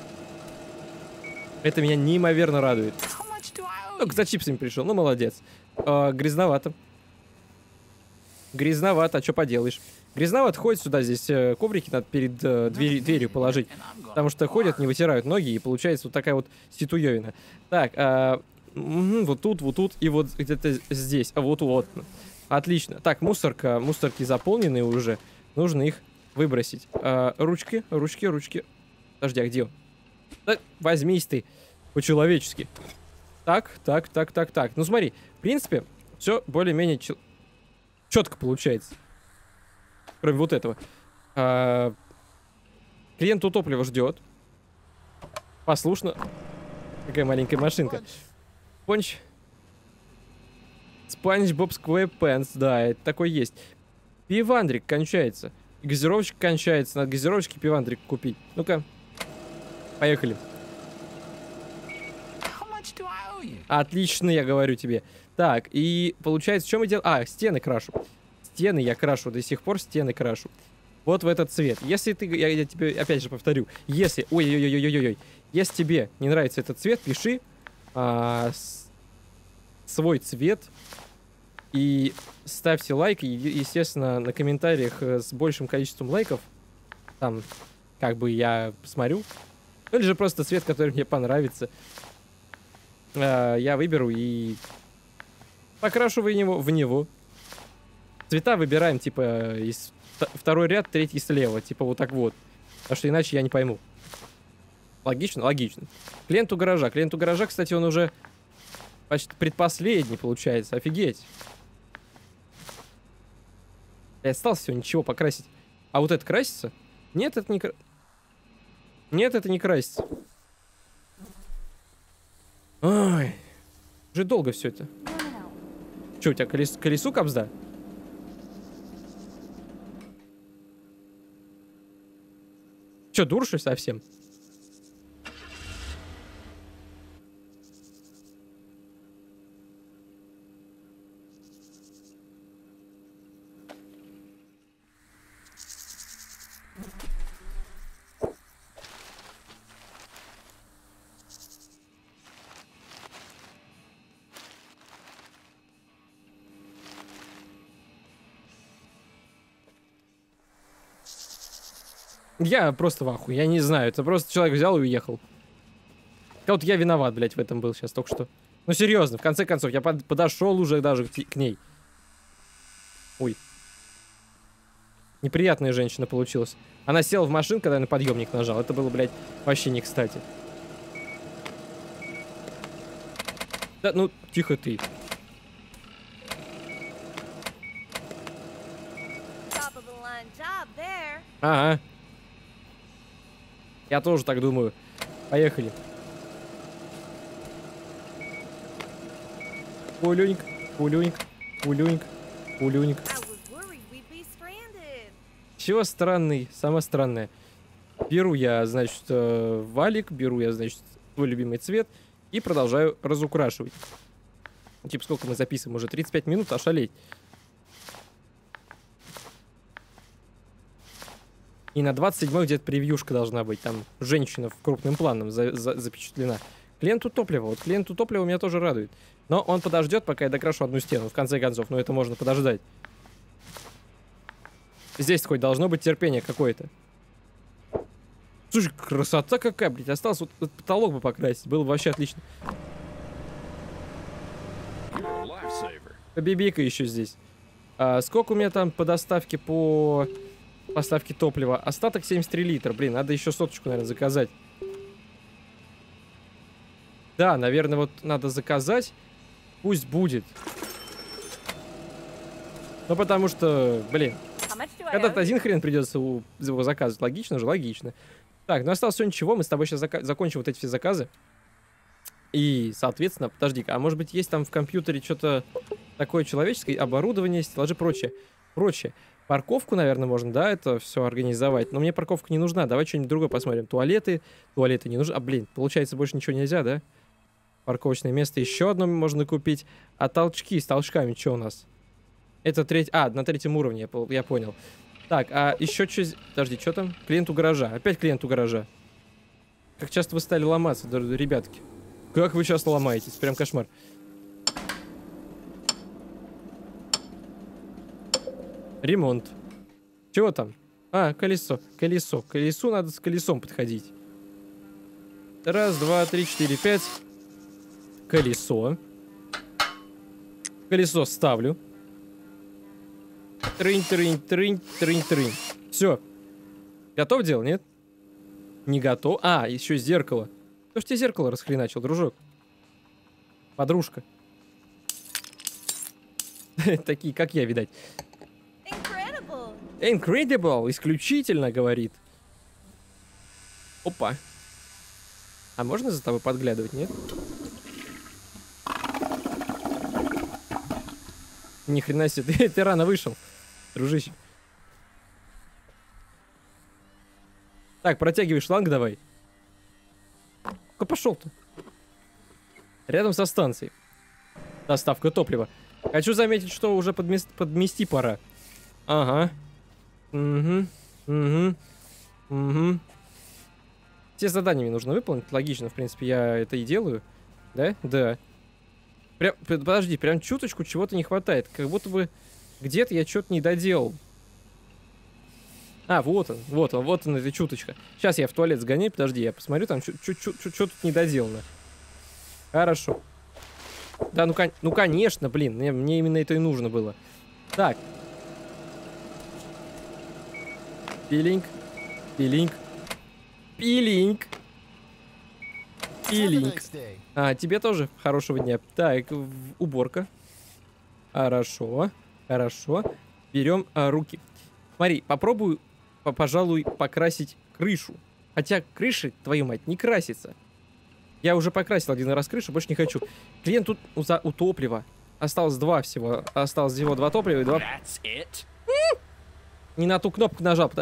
Это меня неимоверно радует. Только за чипсами пришел. Ну, молодец. А, грязновато. Грязновато, а что поделаешь? Грязновато, ходит сюда, здесь э, коврики надо перед э, дверь, дверью положить. Потому что ходят, не вытирают ноги, и получается вот такая вот ситуевина. Так, а, вот тут, вот тут, и вот где-то здесь. А вот вот. Отлично. Так, мусорка. Мусорки заполнены уже. Нужно их выбросить. А, ручки, ручки, ручки. Подожди, а где он? Да, возьмись ты. По-человечески. Так, так, так, так, так. Ну смотри, в принципе, все более-менее чел... четко получается. Кроме вот этого. А, клиент у топлива ждет. Послушно. Какая маленькая машинка. Понч. Спанч Боб Сквепенс, да, это такой есть. Пивандрик кончается. Газировочка кончается. Надо газировочки пивандрик купить. Ну-ка. Поехали. Отлично, я говорю тебе. Так, и получается, что мы делаем? А, стены крашу. Стены я крашу, до сих пор стены крашу. Вот в этот цвет. Если ты, я, я тебе опять же повторю, если, ой-ой-ой-ой-ой-ой, если тебе не нравится этот цвет, пиши а, с, свой цвет и ставьте лайк, и, естественно, на комментариях с большим количеством лайков, там, как бы я посмотрю, ну, или же просто цвет, который мне понравится, а, я выберу и покрашу в него, в него. Цвета выбираем, типа, из второй ряд, третий слева. Типа вот так вот. Потому что иначе я не пойму. Логично? Логично. Клиент у гаража. Клиент у гаража, кстати, он уже почти предпоследний, получается. Офигеть. Я осталось всего ничего покрасить. А вот это красится? Нет, это не кра... Нет, это не красится. Ой. Уже долго все это. Че, у тебя колес... колесу кобзда? Че, дурши совсем? Я просто в ахуе, я не знаю, это просто человек взял и уехал. Как вот я виноват, блядь, в этом был сейчас только что. Ну серьезно, в конце концов, я под подошел уже даже к, к ней. Ой. Неприятная женщина получилась. Она села в машину, когда я на подъемник нажал. Это было, блядь, вообще не кстати. Да, ну, тихо ты. Ага. Я тоже так думаю. Поехали. Пулюньк, пулюньк, пулюньк, пулюньк. Чего странный? Самое странное. Беру я, значит, э, валик, беру я, значит, твой любимый цвет и продолжаю разукрашивать. Ну, типа, сколько мы записываем? Уже тридцать пять минут, ошалеть. И на двадцать седьмой где-то превьюшка должна быть. Там женщина в крупным планом за за запечатлена. Клиенту топлива. Вот клиенту топлива меня тоже радует. Но он подождет, пока я докрашу одну стену, в конце концов. Но это можно подождать. Здесь хоть должно быть терпение какое-то. Слушай, красота какая, блядь. Осталось вот этот потолок бы покрасить. Было бы вообще отлично. Бибика еще здесь. А, сколько у меня там по доставке по поставке топлива? Остаток семьдесят три литра. Блин, надо еще соточку, наверное, заказать. Да, наверное, вот надо заказать. Пусть будет. Ну, потому что, блин, когда-то один хрен придется его заказывать. Логично же? Логично. Так, ну осталось все ничего. Мы с тобой сейчас закончим вот эти все заказы. И, соответственно, подожди-ка, а может быть есть там в компьютере что-то такое человеческое, оборудование, стеллажи, прочее, прочее. Парковку, наверное, можно, да, это все организовать. Но мне парковка не нужна. Давай что-нибудь другое посмотрим. Туалеты, туалеты не нужны. А, блин, получается, больше ничего нельзя, да? Парковочное место еще одно можно купить. А толчки с толчками что у нас? Это треть... А, на третьем уровне, я, я понял. Так, а еще что... Подожди, что там? Клиент у гаража. Опять клиент у гаража. Как часто вы стали ломаться, ребятки? Как вы часто ломаетесь? Прям кошмар. Ремонт. Чего там? А, колесо. Колесо. К колесу надо с колесом подходить. Раз, два, три, четыре, пять. Колесо. Колесо ставлю. Трынь, трынь, трынь, трынь, трынь. Все. Готов дело, нет? Не готов. А, еще зеркало. Кто ж тебе зеркало расхреначил, дружок? Подружка. Такие, как я, видать. Incredible. Incredible. Исключительно, говорит. Опа. А можно за тобой подглядывать, нет? Ни хрена себе, ты, ты рано вышел, дружище. Так, протягивай шланг давай. Ну-ка пошел-то. Рядом со станцией. Доставка топлива. Хочу заметить, что уже подмест... подмести пора. Ага. Угу. Угу. Угу. Все задания мне нужно выполнить. Логично, в принципе, я это и делаю. Да? Да. Прям, подожди, прям чуточку чего-то не хватает. Как будто бы где-то я что-то не доделал. А, вот он, вот он, вот он, эта чуточка. Сейчас я в туалет сгоняю, подожди, я посмотрю, там что тут не доделано. Хорошо. Да, ну, кон ну конечно, блин, мне, мне именно это и нужно было. Так. Пилинг, пилинг, пилинг. Пилинг. А, тебе тоже хорошего дня. Так, уборка. Хорошо, хорошо. Берем а, руки. Смотри, попробую, по пожалуй, покрасить крышу. Хотя крыши, твою мать, не красится. Я уже покрасил один раз крышу, больше не хочу. Клиент тут у, за, у топлива. Осталось два всего. Осталось всего два топлива и два... Не на ту кнопку нажал.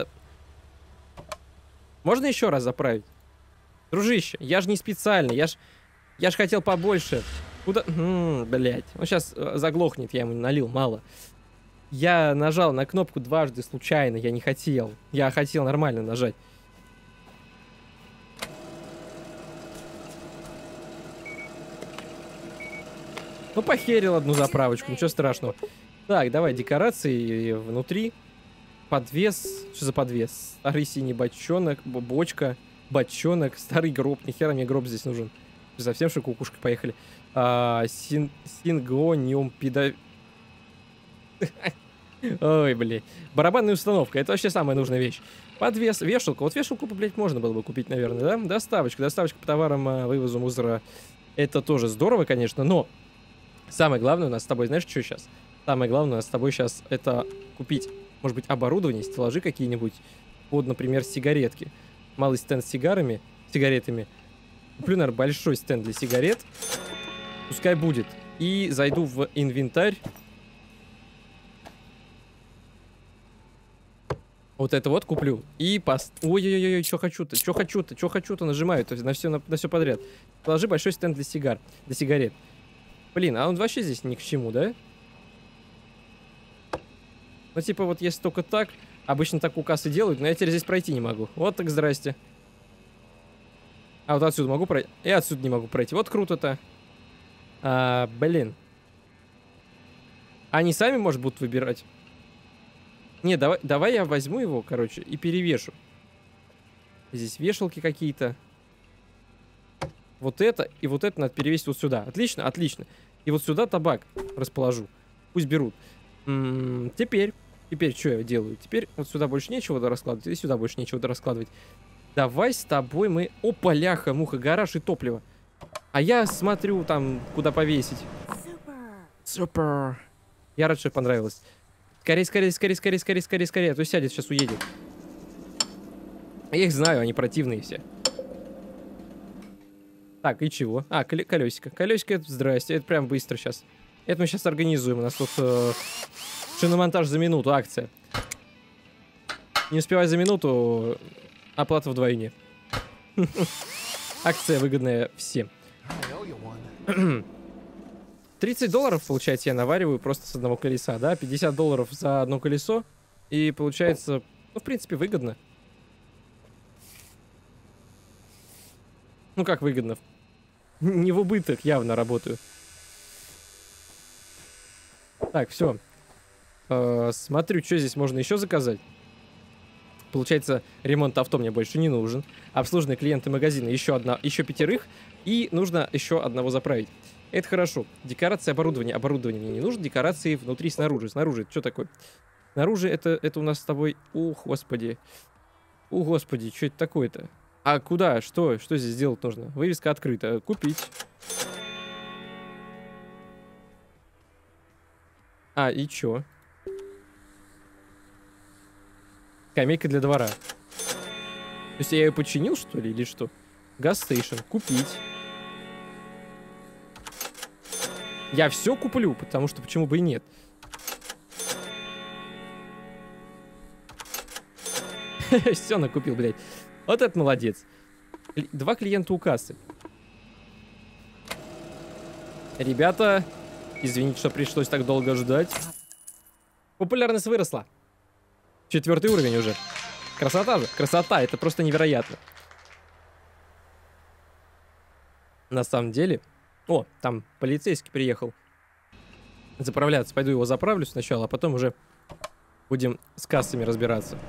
Можно еще раз заправить? Дружище, я же не специально. Я ж, я ж хотел побольше. Куда... М-м, блять. Он сейчас заглохнет, я ему налил мало. Я нажал на кнопку дважды случайно, я не хотел. Я хотел нормально нажать. Ну, похерил одну заправочку, ничего страшного. Так, давай, декорации внутри. Подвес. Что за подвес? Старый синий бочонок, бочка, бочонок, старый гроб. Нихера мне гроб здесь нужен. Совсем что кукушка, поехали. А, син, сингониум педо... Ой, блин. Барабанная установка. Это вообще самая нужная вещь. Подвес. Вешалка. Вот вешалку, блядь, можно было бы купить, наверное, да? Доставочка. Доставочка по товарам, вывозу мусора. Это тоже здорово, конечно, но самое главное у нас с тобой, знаешь, что сейчас? Самое главное у нас с тобой сейчас это купить, может быть, оборудование, стеллажи какие-нибудь. Вот, например, сигаретки. Малый стенд с сигарами, сигаретами. Куплю, наверное, большой стенд для сигарет. Пускай будет. И зайду в инвентарь. Вот это вот куплю. И пост... Ой-ой-ой, что хочу-то, что хочу-то, что хочу-то нажимаю. То есть на все, на, на все подряд. Положи большой стенд для сигар, для сигарет. Блин, а он вообще здесь ни к чему, да? Ну, типа, вот если только так, обычно так у кассы делают, но я теперь здесь пройти не могу. Вот так здрасте. А вот отсюда могу пройти? И отсюда не могу пройти. Вот круто-то. А, блин. Они сами, может, будут выбирать? Не, давай, давай я возьму его, короче, и перевешу. Здесь вешалки какие-то. Вот это и вот это надо перевесить вот сюда. Отлично, отлично. И вот сюда табак расположу. Пусть берут. М-м, теперь, теперь что я делаю? Теперь вот сюда больше нечего раскладывать, и сюда больше нечего раскладывать. Давай с тобой мы... Опа, ляха, муха, гараж и топливо. А я смотрю там, куда повесить. Супер. Я рад, что понравилось. Скорее, скорее, скорее, скорее, скорее, скорее, скорее. А то сядет, сейчас уедет. Я их знаю, они противные все. Так, и чего? А, кол колесико. Колесико, это здрасте. Это прям быстро сейчас. Это мы сейчас организуем. У нас тут э, шиномонтаж за минуту, акция. Не успевай за минуту, оплата вдвойне. Акция выгодная всем. тридцать долларов, получается, я навариваю просто с одного колеса, да? пятьдесят долларов за одно колесо. И получается, ну, в принципе, выгодно. Ну, как выгодно? Не в убыток явно работаю. Так, все. Э-э, смотрю, что здесь можно еще заказать. Получается, ремонт авто мне больше не нужен. Обслуженные клиенты магазина еще одна, еще пятерых. И нужно еще одного заправить. Это хорошо. Декорации оборудования. Оборудование мне не нужно. Декорации внутри, снаружи. Снаружи, что такое? Снаружи это, это у нас с тобой... О, господи. О, господи, что это такое-то? А куда? Что? Что здесь делать нужно? Вывеска открыта. Купить. А, и чё? Скамейка для двора. То есть я ее починил, что ли, или что? Газстейшн. Купить. Я все куплю, потому что почему бы и нет. Все накупил, блядь. Вот это молодец. Два клиента у кассы. Ребята, извините, что пришлось так долго ждать. Популярность выросла. Четвертый уровень уже. Красота же, красота, это просто невероятно. На самом деле... О, там полицейский приехал. Заправляться. Пойду его заправлю сначала, а потом уже будем с кассами разбираться.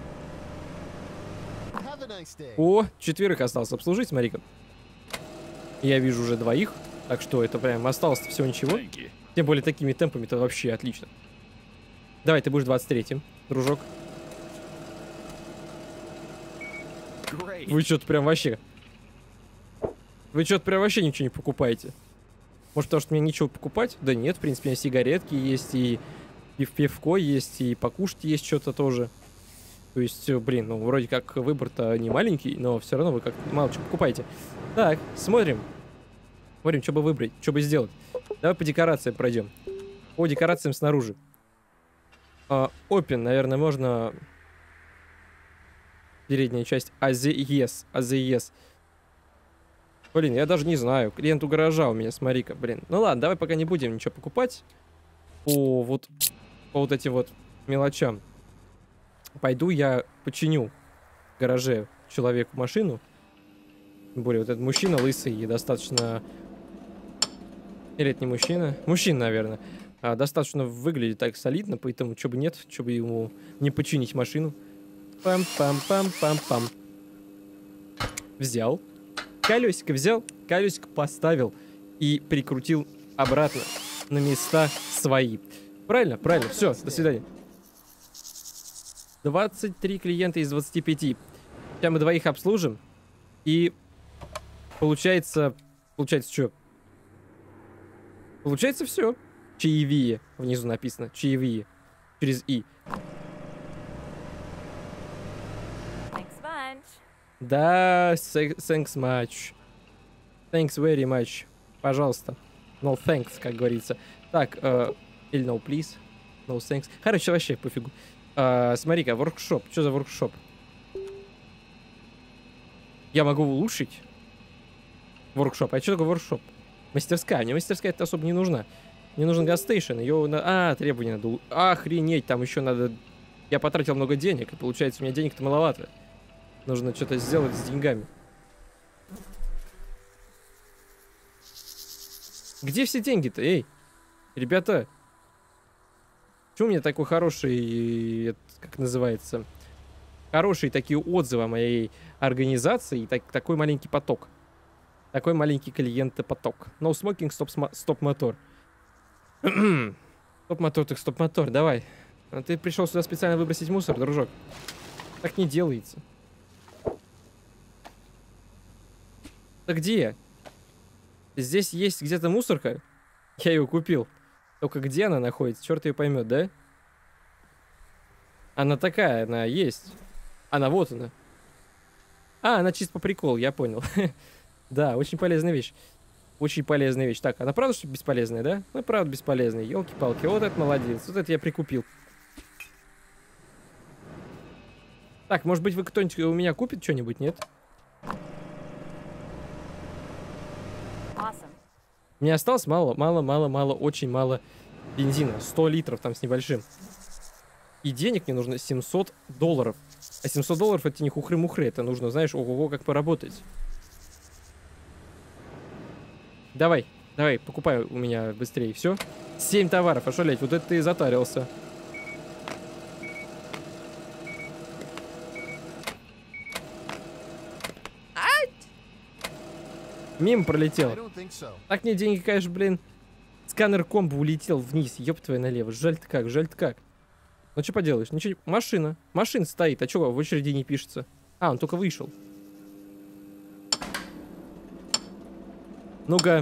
О, четверых осталось обслужить, смотри-ка. Я вижу уже двоих. Так что это прям осталось всего ничего. Тем более такими темпами-то вообще отлично. Давай, ты будешь двадцать третьим, дружок. Вы что-то прям вообще... Вы что-то прям вообще ничего не покупаете. Может, потому что мне нечего покупать? Да нет, в принципе, у меня сигаретки есть, и пив пивко есть, и покушать есть что-то тоже. То есть, блин, ну, вроде как выбор-то не маленький, но все равно вы как мало что покупаете. Так, смотрим. Смотрим, что бы выбрать, что бы сделать. Давай по декорациям пройдем. По декорациям снаружи. А, Open, наверное, можно... Передняя часть. АЗЕС. АЗЕС. Блин, я даже не знаю. Клиент у гаража у меня, смотри-ка, блин. Ну ладно, давай пока не будем ничего покупать. По вот, по вот этим вот мелочам. Пойду я починю в гараже человеку машину. Тем более вот этот мужчина лысый и достаточно... Или это не мужчина? Мужчина, наверное. А, достаточно выглядит так солидно, поэтому что бы нет, что бы ему не починить машину. Пам-пам-пам-пам-пам. Взял. Колесико взял, колесико поставил и прикрутил обратно на места свои. Правильно? Правильно. Все, до свидания. двадцать три клиента из двадцати пяти. Сейчас мы двоих обслужим. И получается... Получается что? Получается все. Чаевые. Внизу написано. Чаевые. Через И. Да, thanks much. Thanks very much. Пожалуйста. No thanks, как говорится. Так, э, или no please. No thanks. Короче, вообще пофигу. Э, смотри-ка, воркшоп. Что за воркшоп? Я могу улучшить воркшоп. А что такое воркшоп? Мастерская. Мне мастерская это особо не нужна. Мне нужен газстейшн. Ее на... А, требования надо... Охренеть, там еще надо... Я потратил много денег, и получается, у меня денег-то маловато. Нужно что-то сделать с деньгами. Где все деньги-то, эй? Ребята. Почему у меня такой хороший... Как называется? Хорошие такие отзывы о моей организации и так, такой маленький поток. Такой маленький клиентопоток. No smoking, стоп-мотор. Стоп-мотор, так стоп-мотор, давай. А ты пришел сюда специально выбросить мусор, дружок. Так не делается. Да где? Здесь есть где-то мусорка. Я ее купил. Только где она находится? Черт ее поймет, да? Она такая, она есть. Она вот она. А, она чисто по приколу, я понял. Да, очень полезная вещь. Очень полезная вещь. Так, она правда, что бесполезная, да? Ну, правда бесполезная. Елки-палки, вот это молодец. Вот это я прикупил. Так, может быть, вы кто-нибудь у меня купит что-нибудь, нет? Awesome. Мне осталось мало, мало, мало, мало, очень мало бензина. сто литров там с небольшим. И денег мне нужно семьсот долларов. А семьсот долларов это не хухры-мухры. Это нужно, знаешь, ого-го, как поработать. Давай, давай, покупай у меня быстрее. Все. семь товаров, ошалеть. Вот это ты затарился. Мимо пролетел. Так мне деньги, конечно, блин. Сканер комбо улетел вниз. Ёб твою налево. Жаль-то как, жаль-то как. Ну что поделаешь? Ничего. Машина. Машина стоит. А чё в очереди не пишется? А, он только вышел. Ну-ка.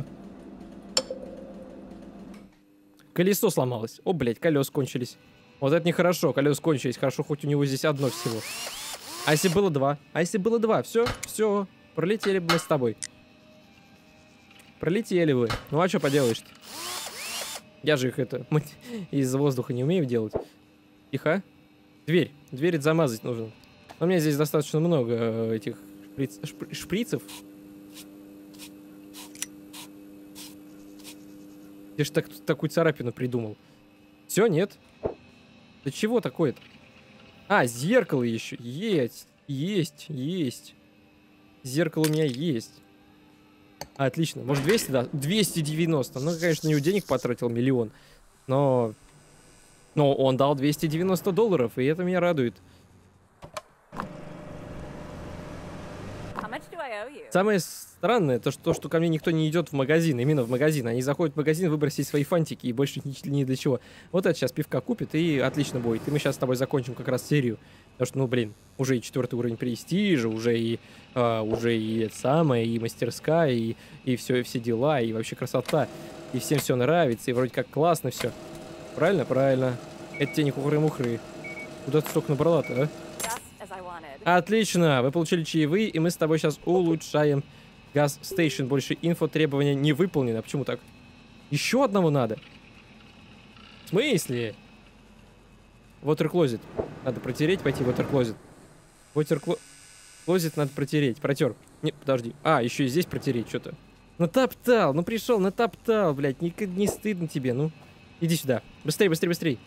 Колесо сломалось. О, блядь, колес кончились. Вот это нехорошо. Колес кончились. Хорошо, хоть у него здесь одно всего. А если было два? А если было два? Все, все. Пролетели бы мы с тобой. Пролетели вы. Ну а что поделаешь-то? Я же их это из воздуха не умею делать. Тихо. Дверь. Дверь замазать нужно. Но у меня здесь достаточно много этих шприц... шп... шприцев. Ты же так, такую царапину придумал. Все, нет? Да чего такое-то? А, зеркало еще. Есть. Есть. Есть. Зеркало у меня есть. Отлично. Может двести, да? двести девяносто. Ну, конечно, не у денег потратил миллион. Но... Но он дал двести девяносто долларов, и это меня радует. Самое странное, то что, что ко мне никто не идет в магазин, именно в магазин. Они заходят в магазин выбросить свои фантики, и больше ни, ни для чего. Вот это сейчас пивка купит, и отлично будет. И мы сейчас с тобой закончим как раз серию. Потому что, ну, блин, уже и четвертый уровень престижа, уже и, а, уже и это самое, и мастерская, и, и все, и все дела, и вообще красота. И всем все нравится, и вроде как классно все. Правильно? Правильно. Это тебе не хухры-мухры. Куда ты столько набрала-то, а? Отлично, вы получили чаевые, и мы с тобой сейчас улучшаем газ-стейшн. Больше инфо требования не выполнено. Почему так? Еще одного надо? В смысле? Water-клозет. Надо протереть, пойти в water-клозет. Water-клозет надо протереть. Протер. Не, подожди. А, еще и здесь протереть что-то. Натоптал, ну пришел, натоптал, блядь. Не, не стыдно тебе, ну. Иди сюда. Быстрей, быстрей, быстрей.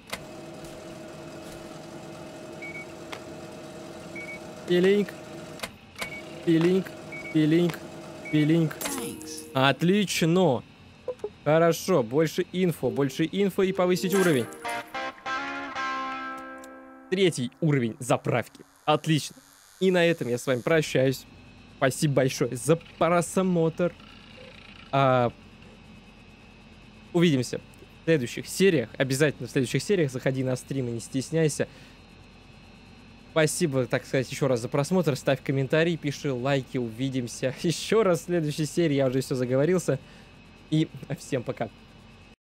Пилинг. Пилинг. Пилинг. Пилинг. Отлично. Хорошо. Больше инфо. Больше инфо и повысить уровень. Третий уровень заправки. Отлично. И на этом я с вами прощаюсь. Спасибо большое за просмотр. А... Увидимся в следующих сериях. Обязательно в следующих сериях. Заходи на стримы, не стесняйся. Спасибо, так сказать, еще раз за просмотр. Ставь комментарий, пиши лайки. Увидимся еще раз в следующей серии. Я уже все заговорился. И всем пока.